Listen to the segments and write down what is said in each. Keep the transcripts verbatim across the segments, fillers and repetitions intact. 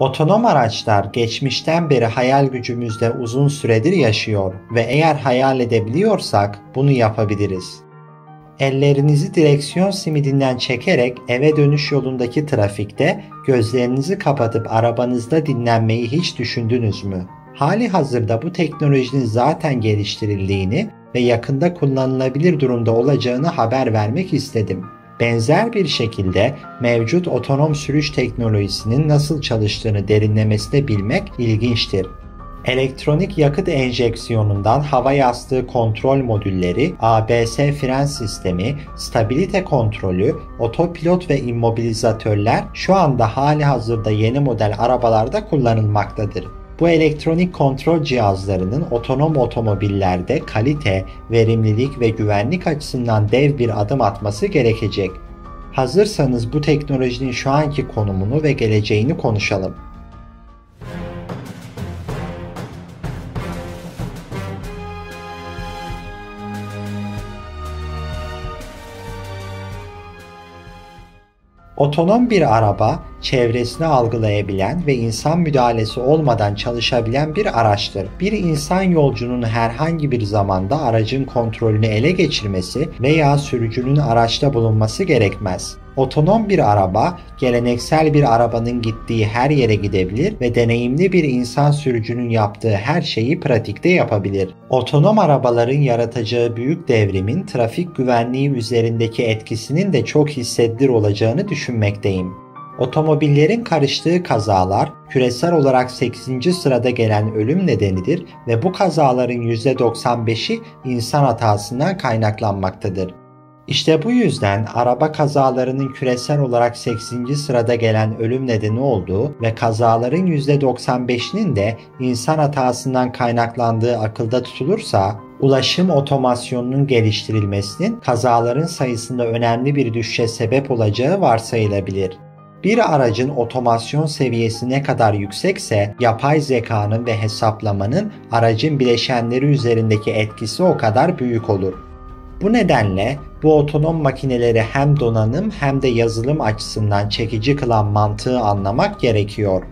Otonom araçlar geçmişten beri hayal gücümüzde uzun süredir yaşıyor ve eğer hayal edebiliyorsak bunu yapabiliriz. Ellerinizi direksiyon simidinden çekerek eve dönüş yolundaki trafikte gözlerinizi kapatıp arabanızda dinlenmeyi hiç düşündünüz mü? Hali hazırda bu teknolojinin zaten geliştirildiğini ve yakında kullanılabilir durumda olacağını haber vermek istedim. Benzer bir şekilde mevcut otonom sürüş teknolojisinin nasıl çalıştığını derinlemesine bilmek ilginçtir. Elektronik yakıt enjeksiyonundan hava yastığı kontrol modülleri, A B S fren sistemi, stabilite kontrolü, otopilot ve immobilizatörler şu anda hali hazırda yeni model arabalarda kullanılmaktadır. Bu elektronik kontrol cihazlarının otonom otomobillerde kalite, verimlilik ve güvenlik açısından dev bir adım atması gerekecek. Hazırsanız bu teknolojinin şu anki konumunu ve geleceğini konuşalım. Otonom bir araba, çevresini algılayabilen ve insan müdahalesi olmadan çalışabilen bir araçtır. Bir insan yolcunun herhangi bir zamanda aracın kontrolünü ele geçirmesi veya sürücünün araçta bulunması gerekmez. Otonom bir araba, geleneksel bir arabanın gittiği her yere gidebilir ve deneyimli bir insan sürücünün yaptığı her şeyi pratikte yapabilir. Otonom arabaların yaratacağı büyük devrimin trafik güvenliği üzerindeki etkisinin de çok hissedilir olacağını düşünmekteyim. Otomobillerin karıştığı kazalar küresel olarak sekizinci sırada gelen ölüm nedenidir ve bu kazaların yüzde doksan beşi insan hatasından kaynaklanmaktadır. İşte bu yüzden araba kazalarının küresel olarak sekizinci sırada gelen ölüm nedeni olduğu ve kazaların yüzde doksan beşinin de insan hatasından kaynaklandığı akılda tutulursa, ulaşım otomasyonunun geliştirilmesinin kazaların sayısında önemli bir düşüşe sebep olacağı varsayılabilir. Bir aracın otomasyon seviyesi ne kadar yüksekse, yapay zekanın ve hesaplamanın aracın bileşenleri üzerindeki etkisi o kadar büyük olur. Bu nedenle bu otonom makineleri hem donanım hem de yazılım açısından çekici kılan mantığı anlamak gerekiyor.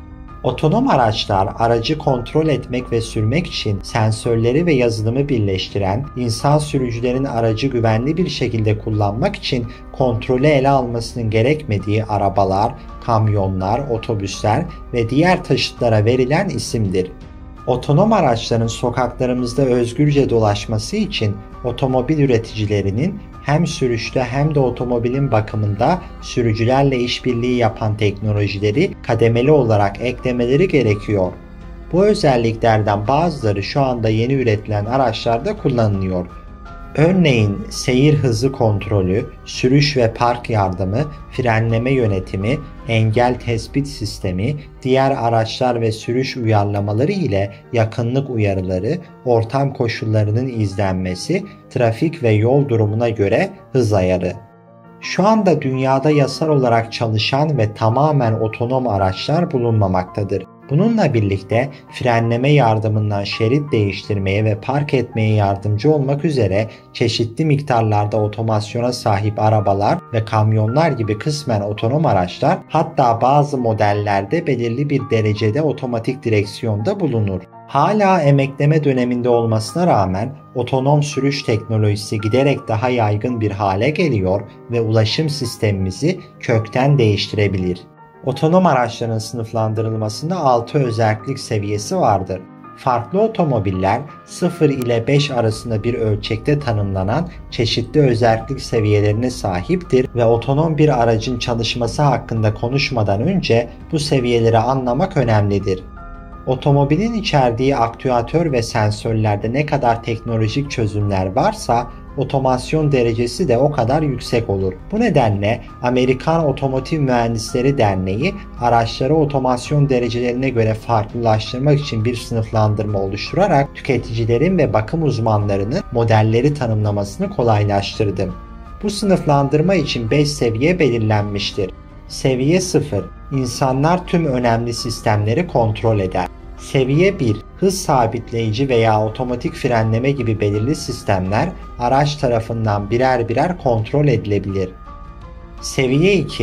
Otonom araçlar aracı kontrol etmek ve sürmek için sensörleri ve yazılımı birleştiren, insan sürücülerin aracı güvenli bir şekilde kullanmak için kontrolü ele almasının gerekmediği arabalar, kamyonlar, otobüsler ve diğer taşıtlara verilen isimdir. Otonom araçların sokaklarımızda özgürce dolaşması için otomobil üreticilerinin hem sürüşte hem de otomobilin bakımında sürücülerle işbirliği yapan teknolojileri kademeli olarak eklemeleri gerekiyor. Bu özelliklerden bazıları şu anda yeni üretilen araçlarda kullanılıyor. Örneğin seyir hızı kontrolü, sürüş ve park yardımı, frenleme yönetimi, engel tespit sistemi, diğer araçlar ve sürüş uyarlamaları ile yakınlık uyarıları, ortam koşullarının izlenmesi, trafik ve yol durumuna göre hız ayarı. Şu anda dünyada yasal olarak çalışan ve tamamen otonom araçlar bulunmamaktadır. Bununla birlikte frenleme yardımından şerit değiştirmeye ve park etmeye yardımcı olmak üzere çeşitli miktarlarda otomasyona sahip arabalar ve kamyonlar gibi kısmen otonom araçlar, hatta bazı modellerde belirli bir derecede otomatik direksiyonda bulunur. Hala emekleme döneminde olmasına rağmen otonom sürüş teknolojisi giderek daha yaygın bir hale geliyor ve ulaşım sistemimizi kökten değiştirebilir. Otonom araçların sınıflandırılmasında altı özellik seviyesi vardır. Farklı otomobiller sıfır ile beş arasında bir ölçekte tanımlanan çeşitli özellik seviyelerine sahiptir ve otonom bir aracın çalışması hakkında konuşmadan önce bu seviyeleri anlamak önemlidir. Otomobilin içerdiği aktüatör ve sensörlerde ne kadar teknolojik çözümler varsa otomasyon derecesi de o kadar yüksek olur. Bu nedenle Amerikan Otomotiv Mühendisleri Derneği araçları otomasyon derecelerine göre farklılaştırmak için bir sınıflandırma oluşturarak tüketicilerin ve bakım uzmanlarının modelleri tanımlamasını kolaylaştırdı. Bu sınıflandırma için beş seviye belirlenmiştir. Seviye sıfır. İnsanlar tüm önemli sistemleri kontrol eder. Seviye bir. Hız sabitleyici veya otomatik frenleme gibi belirli sistemler araç tarafından birer birer kontrol edilebilir. Seviye iki.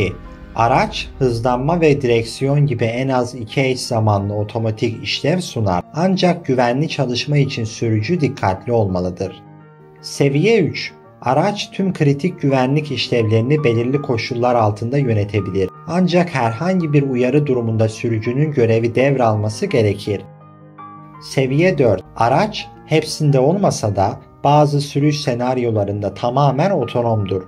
Araç, hızlanma ve direksiyon gibi en az iki eş zamanlı otomatik işlev sunar, ancak güvenli çalışma için sürücü dikkatli olmalıdır. Seviye üç. Araç tüm kritik güvenlik işlevlerini belirli koşullar altında yönetebilir. Ancak herhangi bir uyarı durumunda sürücünün görevi devralması gerekir. Seviye dört. Araç, hepsinde olmasa da bazı sürüş senaryolarında tamamen otonomdur.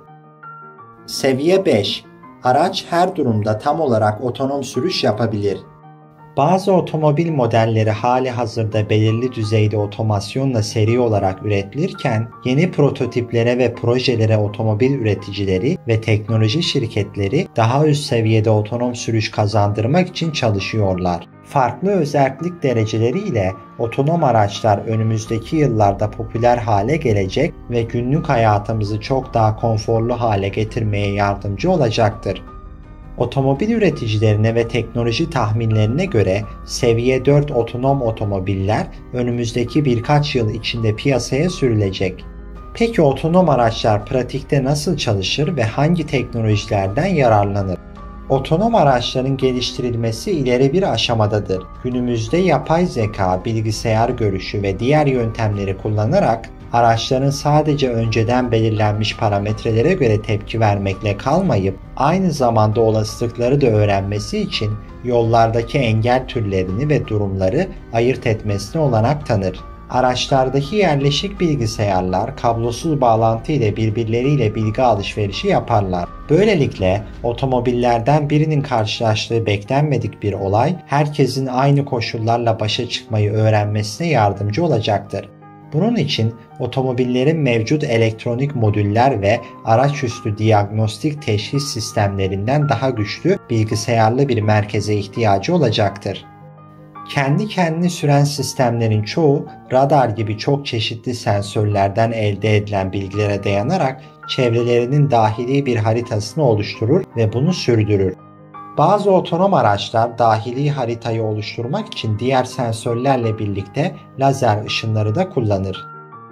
Seviye beş. Araç her durumda tam olarak otonom sürüş yapabilir. Bazı otomobil modelleri hali hazırda belirli düzeyde otomasyonla seri olarak üretilirken, yeni prototiplere ve projelere otomobil üreticileri ve teknoloji şirketleri daha üst seviyede otonom sürüş kazandırmak için çalışıyorlar. Farklı özellik dereceleriyle otonom araçlar önümüzdeki yıllarda popüler hale gelecek ve günlük hayatımızı çok daha konforlu hale getirmeye yardımcı olacaktır. Otomobil üreticilerine ve teknoloji tahminlerine göre seviye dört otonom otomobiller önümüzdeki birkaç yıl içinde piyasaya sürülecek. Peki otonom araçlar pratikte nasıl çalışır ve hangi teknolojilerden yararlanır? Otonom araçların geliştirilmesi ileri bir aşamadadır. Günümüzde yapay zeka, bilgisayar görüşü ve diğer yöntemleri kullanarak araçların sadece önceden belirlenmiş parametrelere göre tepki vermekle kalmayıp aynı zamanda olasılıkları da öğrenmesi için yollardaki engel türlerini ve durumları ayırt etmesine olanak tanır. Araçlardaki yerleşik bilgisayarlar kablosuz bağlantı ile birbirleriyle bilgi alışverişi yaparlar. Böylelikle otomobillerden birinin karşılaştığı beklenmedik bir olay herkesin aynı koşullarla başa çıkmayı öğrenmesine yardımcı olacaktır. Bunun için otomobillerin mevcut elektronik modüller ve araçüstü diagnostik teşhis sistemlerinden daha güçlü bilgisayarlı bir merkeze ihtiyacı olacaktır. Kendi kendini süren sistemlerin çoğu radar gibi çok çeşitli sensörlerden elde edilen bilgilere dayanarak çevrelerinin dahili bir haritasını oluşturur ve bunu sürdürür. Bazı otonom araçlar dahili haritayı oluşturmak için diğer sensörlerle birlikte lazer ışınları da kullanır.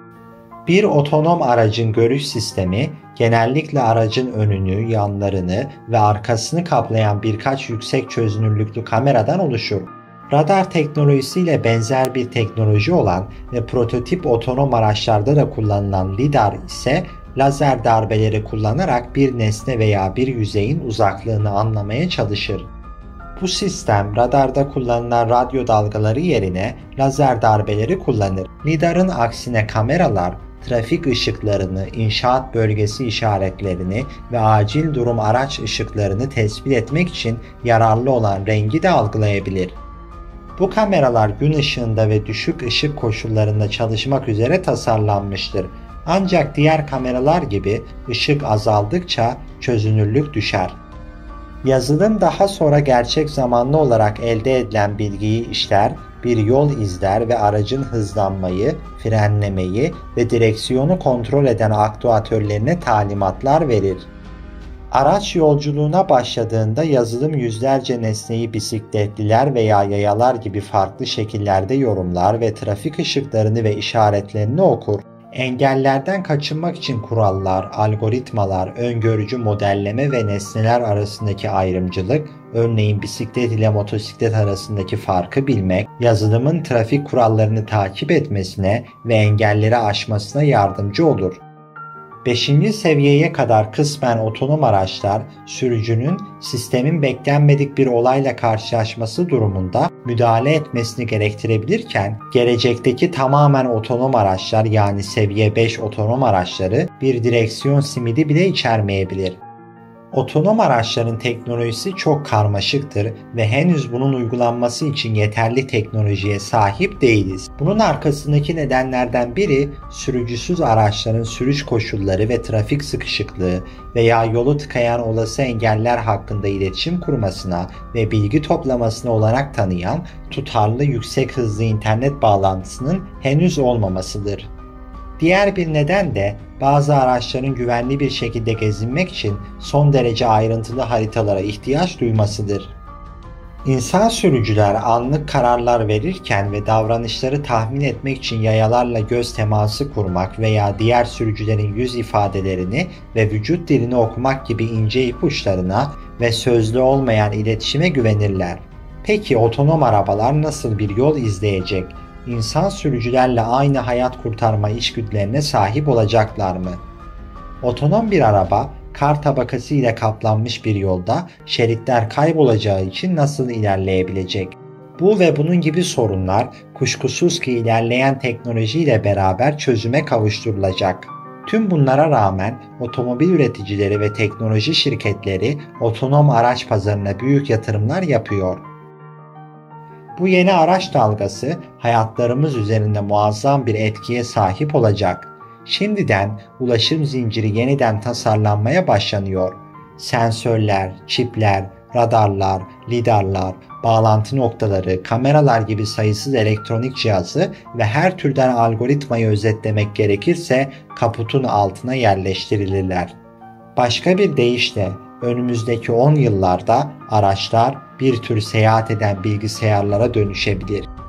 Bir otonom aracın görüş sistemi genellikle aracın önünü, yanlarını ve arkasını kaplayan birkaç yüksek çözünürlüklü kameradan oluşur. Radar teknolojisiyle benzer bir teknoloji olan ve prototip otonom araçlarda da kullanılan lidar ise lazer darbeleri kullanarak bir nesne veya bir yüzeyin uzaklığını anlamaya çalışır. Bu sistem radarda kullanılan radyo dalgaları yerine lazer darbeleri kullanır. Lidarın aksine kameralar trafik ışıklarını, inşaat bölgesi işaretlerini ve acil durum araç ışıklarını tespit etmek için yararlı olan rengi de algılayabilir. Bu kameralar gün ışığında ve düşük ışık koşullarında çalışmak üzere tasarlanmıştır. Ancak diğer kameralar gibi ışık azaldıkça çözünürlük düşer. Yazılım daha sonra gerçek zamanlı olarak elde edilen bilgiyi işler, bir yol izler ve aracın hızlanmayı, frenlemeyi ve direksiyonu kontrol eden aktüatörlerine talimatlar verir. Araç yolculuğuna başladığında yazılım yüzlerce nesneyi bisikletliler veya yayalar gibi farklı şekillerde yorumlar ve trafik ışıklarını ve işaretlerini okur. Engellerden kaçınmak için kurallar, algoritmalar, öngörücü modelleme ve nesneler arasındaki ayrımcılık, örneğin bisiklet ile motosiklet arasındaki farkı bilmek, yazılımın trafik kurallarını takip etmesine ve engelleri aşmasına yardımcı olur. beşinci seviyeye kadar kısmen otonom araçlar, sürücünün sistemin beklenmedik bir olayla karşılaşması durumunda müdahale etmesini gerektirebilirken, gelecekteki tamamen otonom araçlar yani seviye beş otonom araçları bir direksiyon simidi bile içermeyebilir. Otonom araçların teknolojisi çok karmaşıktır ve henüz bunun uygulanması için yeterli teknolojiye sahip değiliz. Bunun arkasındaki nedenlerden biri sürücüsüz araçların sürüş koşulları ve trafik sıkışıklığı veya yolu tıkayan olası engeller hakkında iletişim kurmasına ve bilgi toplamasına olanak tanıyan tutarlı yüksek hızlı internet bağlantısının henüz olmamasıdır. Diğer bir neden de bazı araçların güvenli bir şekilde gezinmek için son derece ayrıntılı haritalara ihtiyaç duymasıdır. İnsan sürücüler anlık kararlar verirken ve davranışları tahmin etmek için yayalarla göz teması kurmak veya diğer sürücülerin yüz ifadelerini ve vücut dilini okumak gibi ince ipuçlarına ve sözlü olmayan iletişime güvenirler. Peki otonom arabalar nasıl bir yol izleyecek? İnsan sürücülerle aynı hayat kurtarma içgüdülerine sahip olacaklar mı? Otonom bir araba, kar tabakası ile kaplanmış bir yolda şeritler kaybolacağı için nasıl ilerleyebilecek? Bu ve bunun gibi sorunlar kuşkusuz ki ilerleyen teknolojiyle beraber çözüme kavuşturulacak. Tüm bunlara rağmen otomobil üreticileri ve teknoloji şirketleri otonom araç pazarına büyük yatırımlar yapıyor. Bu yeni araç dalgası hayatlarımız üzerinde muazzam bir etkiye sahip olacak. Şimdiden ulaşım zinciri yeniden tasarlanmaya başlanıyor. Sensörler, çipler, radarlar, lidarlar, bağlantı noktaları, kameralar gibi sayısız elektronik cihazı ve her türden algoritmayı özetlemek gerekirse kaputun altına yerleştirilirler. Başka bir deyişle önümüzdeki on yıllarda araçlar bir tür seyahat eden bilgisayarlara dönüşebilir.